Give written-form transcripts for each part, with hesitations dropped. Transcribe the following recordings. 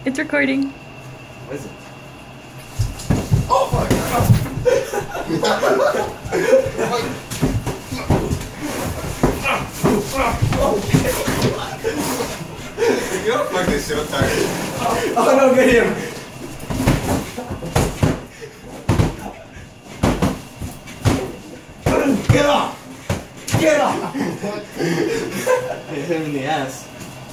It's recording. What is it? Oh fuck! You don't fuck this shit, I'm tired. Oh no, get him! Get off! Get off! Hit him in the ass.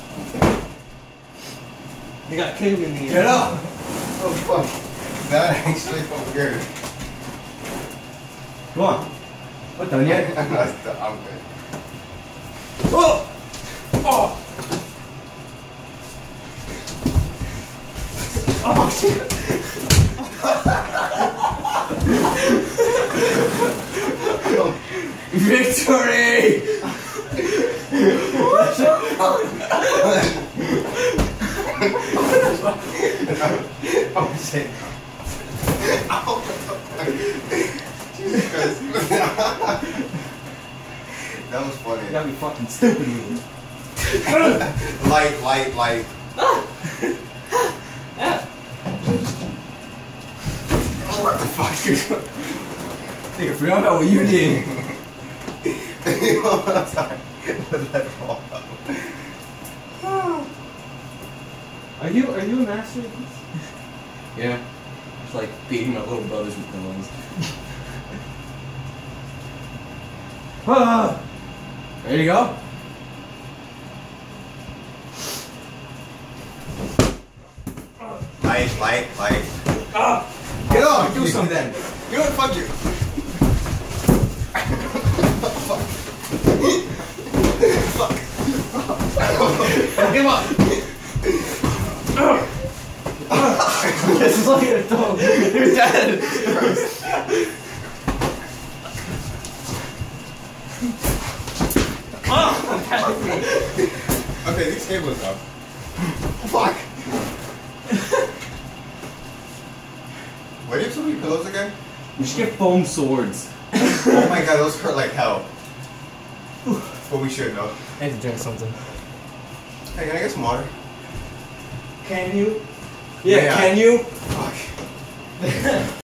You got kicked in the ass. Get up! Oh fuck. That actually felt weird. Come on. What, done yet? I'm good. Oh! Oh! Oh shit! Victory! Oh shit. Jesus Christ. That was funny. You gotta be fucking stupid with it. Light. What the fuck? Nigga, forgot about what you did. I'm sorry. Let that fall out. Are you a master at this? Yeah. Just like beating my little brothers with guns. Ah! Ready to go? Light. Ah! Get off! Do something then. You know what? Fuck you. Fuck. Give up! This is like a dog. You're dead! Okay, these cables up. Fuck. Where do you have so many pillows again? We should get foam swords. Oh my god, those hurt like hell. But we should know. I need to drink something. Hey, can I get some water? Can you? Yeah, can you? Fuck.